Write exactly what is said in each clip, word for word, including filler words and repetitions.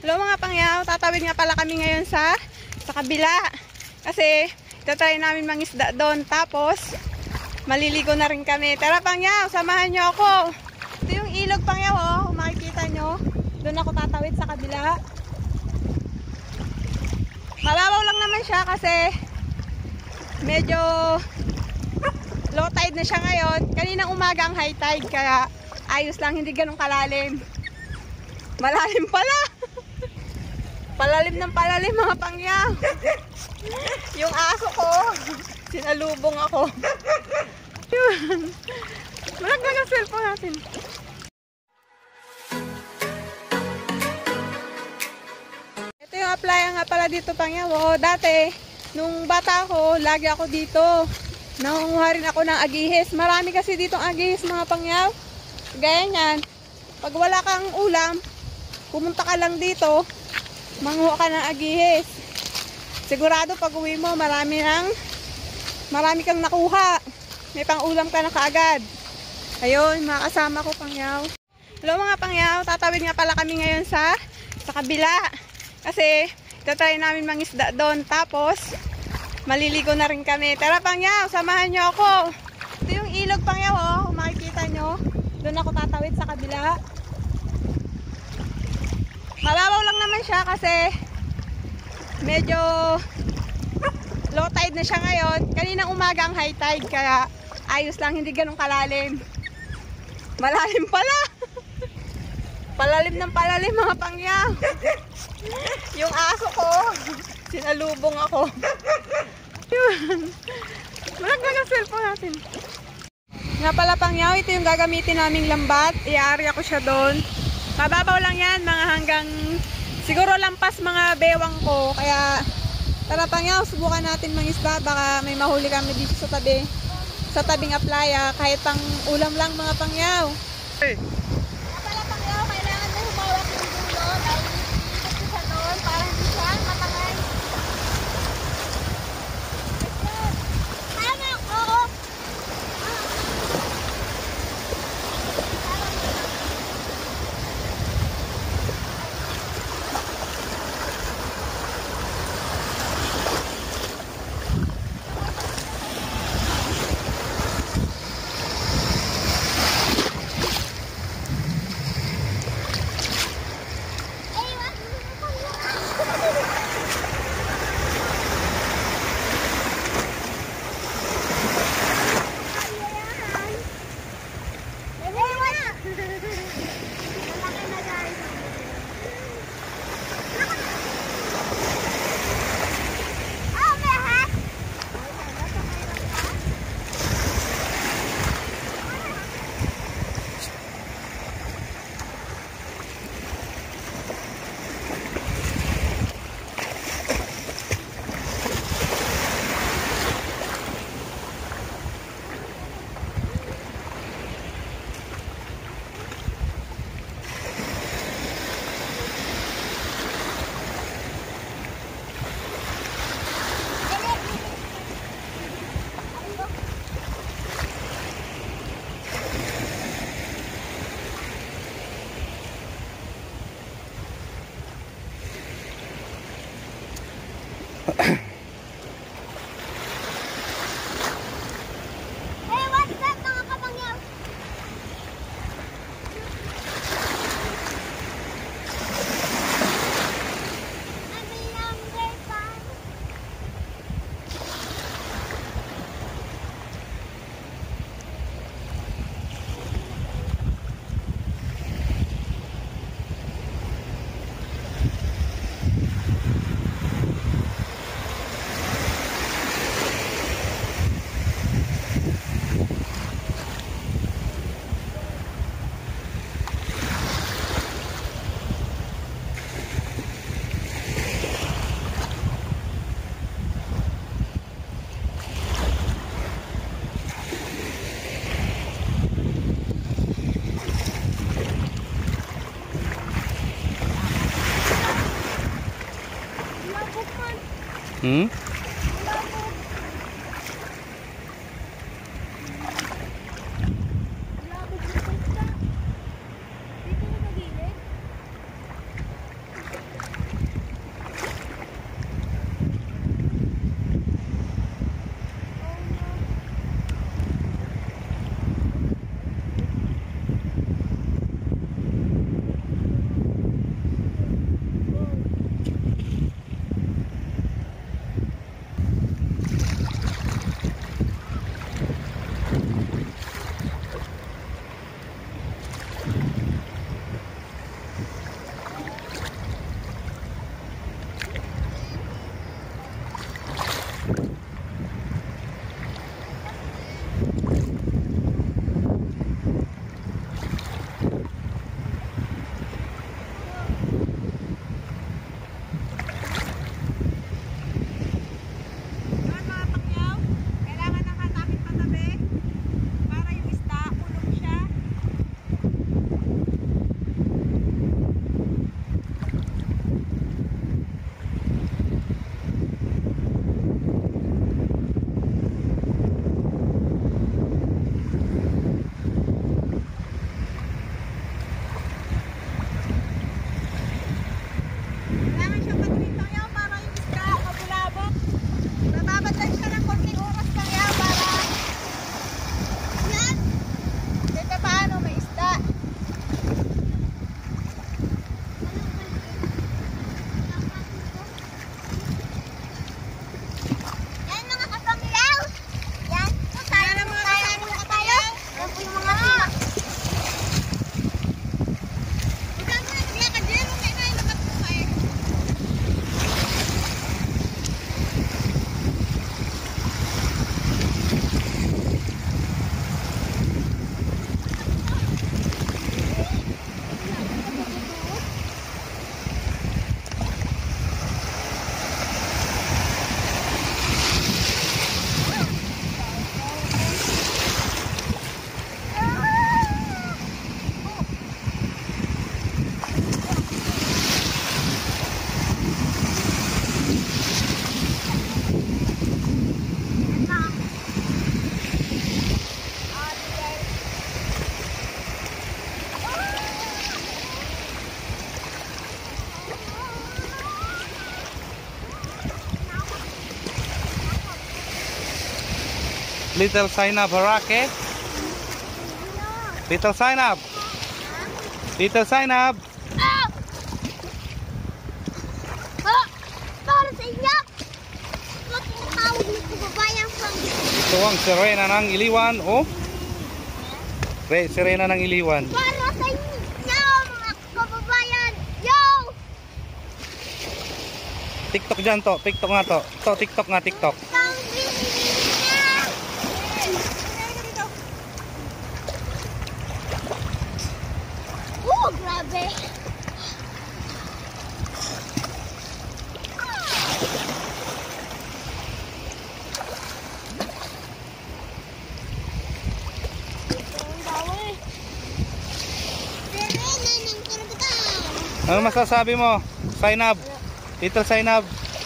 Hello mga pangyaw, tatawid nga pala kami ngayon sa sa kabila. Kasi itatry namin mangisda doon. Tapos maliligo na rin kami. Tara pangyaw, samahan nyo ako. Ito yung ilog pangyaw, oh. Kung makikita nyo, doon ako tatawid sa kabila. Mababaw lang naman siya kasi medyo low tide na siya ngayon. Kaninang umaga ang high tide, kaya ayos lang, hindi ganun kalalim. Malalim pala. Palalim ng palalim mga pangyaw. Yung aso ko, sinalubong ako. Yun. Malaglag ang cellphone natin. Ito yung applyan nga pala dito pangyaw. Oh, dati, nung bata ako, lagi ako dito. Nangunguha rin ako ng agihis. Marami kasi ditong agihis mga pangyaw. Gaya nyan, pag wala kang ulam, pumunta ka lang dito, manguha ka ng agihis. Sigurado pag uwi mo, marami nang marami kang nakuha. May pang-ulam ka na kaagad. Ayun, mga kasama ko pangyaw. Hello mga pangyaw, tatawid nga pala kami ngayon sa sa kabila. Kasi itatry namin mangisda doon. Tapos maliligo na rin kami. Tara pangyaw, samahan nyo ako. Ito yung ilog pangyaw, oh. Kung makikita nyo, doon ako tatawid sa kabila. Mababaw lang naman siya kasi medyo low tide na siya ngayon. Kaninang umaga ang high tide, kaya ayos lang, hindi ganun kalalim. Malalim pala. Palalim ng palalim mga pangyaw. Yung aso ko, sinalubong ako. Yun. Malaglag ang cellphone natin. Nga pala pangyaw, ito yung gagamitin naming lambat. I-aari ako siya doon. Mababaw lang yan, mga hanggang siguro lampas mga bewang ko. Kaya tara pangyaw, subukan natin mangisda. Baka may mahuli kami dito sa tabi, sa tabing aplaya. Kahit pang ulam lang mga pangyaw. Hey. Pala pangyaw, kailangan na humawak yung dulo dahil hindi siya doon para hindi siya matangay. Tama ko! Hmm? Little Zainab Harake. Little Zainab. Little Zainab. Ah! Ah! Para sa inyo! Huwag tinatawag ng kababayang pang... Ito ang sirena ng Iliwan. Oh. Re, sirena ng Iliwan. Para sa inyo, mga kababayan! Yo! TikTok dyan to. TikTok nga to. To, TikTok nga, TikTok. Pang na! Oh, grabe! Ano masasabi mo? Zainab. Little Zainab.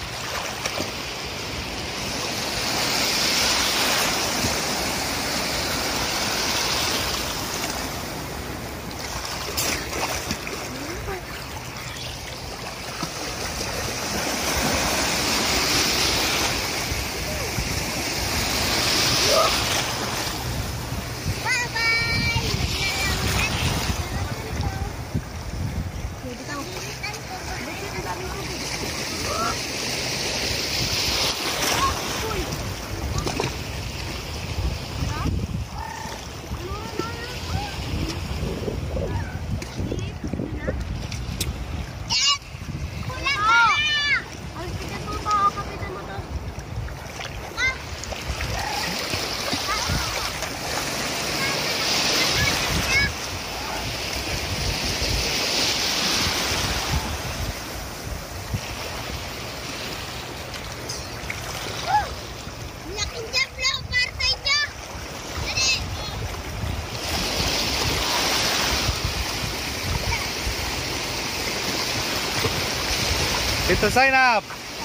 Little Zainab.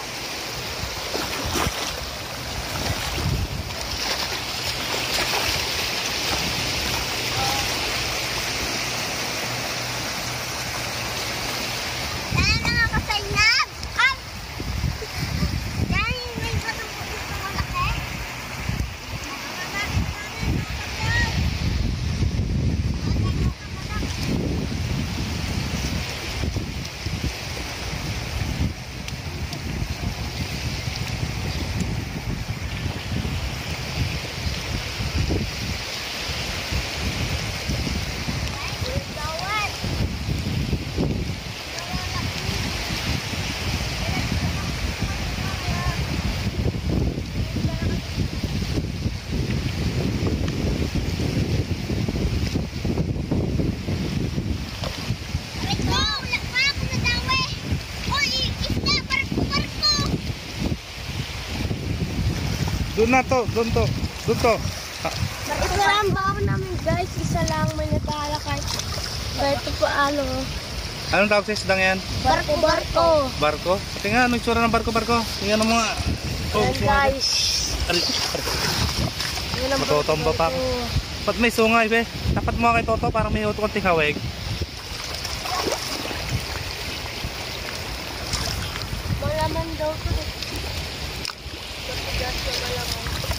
Doon na to, doon to, doon to. Ito lang ba namin guys, isa lang may natalakay. Ito po ano. Anong tawag sa isdang yan? Barko, barko. Barko? Tingnan, ano yung tsura ng barko, barko? Tingnan mo nga. Oh, Ayan guys. Matutomba pa ako. Ba't may sungay, be? Tapat mo kay Toto, parang may uto konting hawig. Malaman daw ito. Matigas na malaman.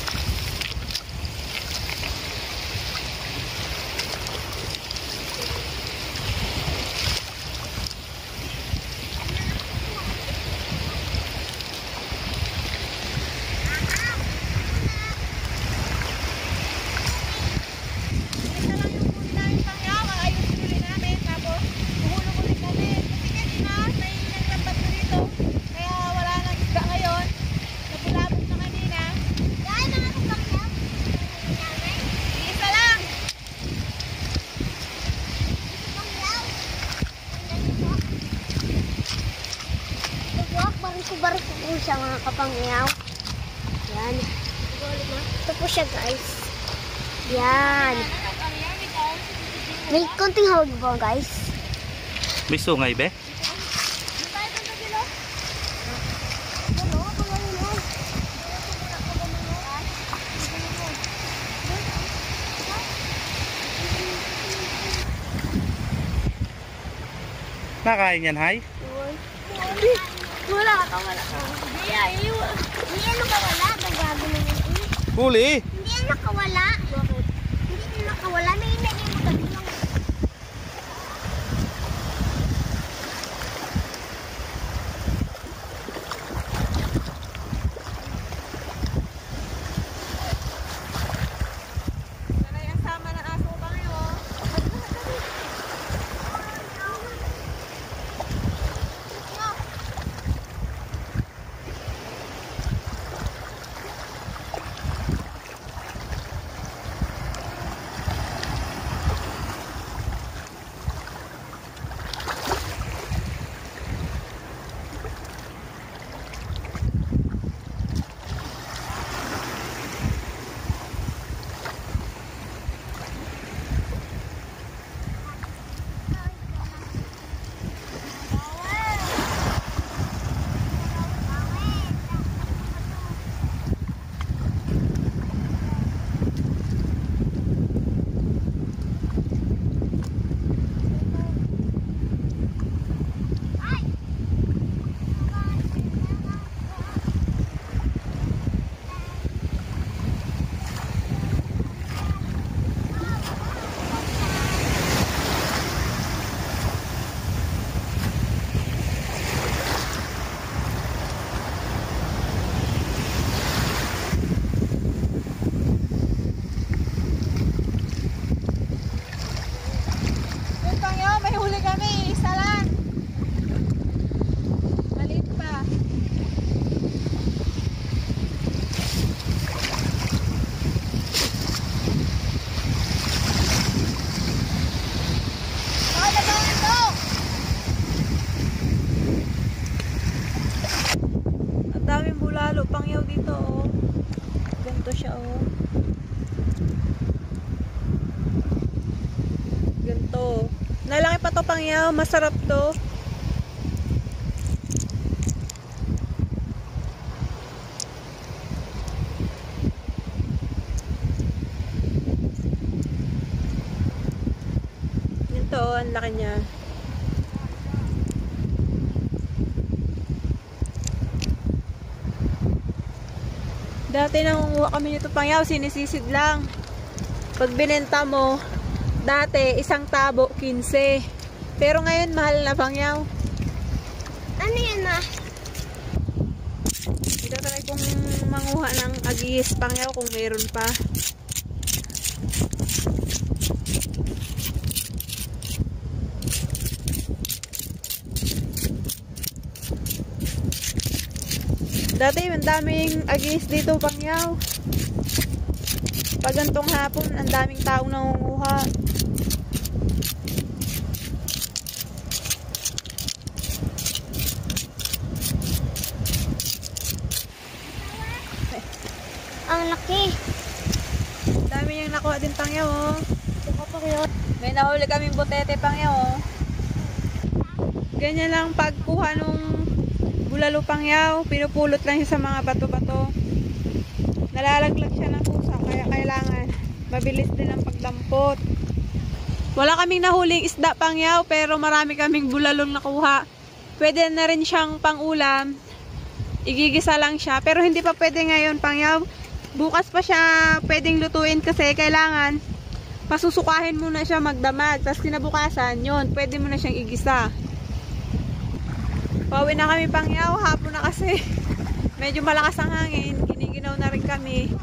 Barko po siya mga kapangyaw. Yan. Ito po siya guys. Yan. May konting hawag po guys. May sungay, be? Nakain yan, Hay? Wala ka, wala ka. Hindi, ayaw. Hindi, ano ba wala? Nagago naman. Huli. Hindi yan nakawala. Bakit? Hindi yan nakawala. May inagay mo lang. Sanay ang sama ng aso ba ngayon? Yun Pangyaw, may huli kami. Isa lang. Maliit pa. Nakalabangan to! Ang daming bulalo. Pangyaw dito oh. Ganito siya oh. Ganito. Nalaki pa to Pangyaw. Masarap to. Ganito oh. Ang laki niya. Dati nangunguha kami nito Pangyaw. Sinisisid lang. Pag binenta mo, dati, isang tabo, quince. Pero ngayon, mahal na Pangyaw. Ano yan ah? Ito try kong manguha ng agis Pangyaw kung meron pa. Dati, ang daming agis dito Pangyaw. Pag gantong hapon, ang daming taong nangunguha. Ang laki. Dami niyang nakuha din Pangyaw oh. Ito pa kayo. May nahuli kaming butete Pangyaw oh. Ganyan lang pagkuha nung bulalo Pangyaw. Pinupulot lang siya sa mga bato-bato. Nalalaglag siya ng pusa kaya kailangan mabilis din ang pagdampot. Wala kaming nahuling isda Pangyaw pero marami kaming bulalong nakuha. Pwede na rin siyang pangulam. Igigisa lang siya pero hindi pa pwede ngayon Pangyaw. Bukas pa siya pwedeng lutuin kasi kailangan pasusukahin muna siya magdamag. Tapos kinabukasan, yun, pwede mo na siyang igisa. Pauwi na kami Pangyaw. Hapon na kasi. Medyo malakas ang hangin. Giniginaw na rin kami.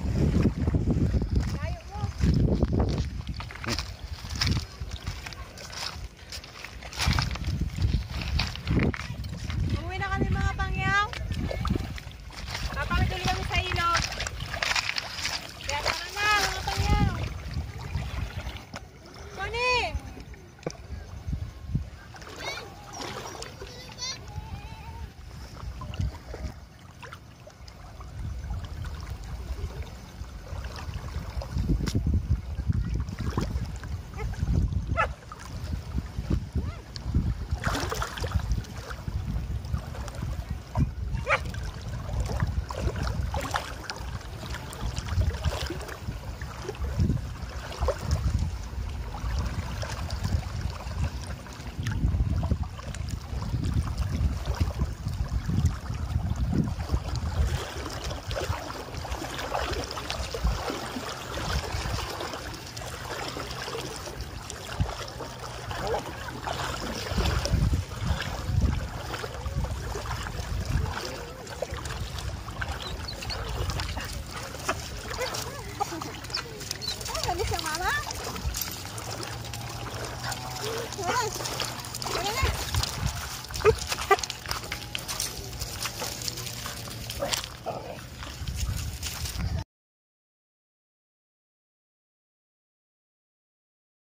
Uwi na kami mga Pangyaw. Papakituloy kami sa ilog. Kaya tara na mga Pangyaw. Kuni! Wait.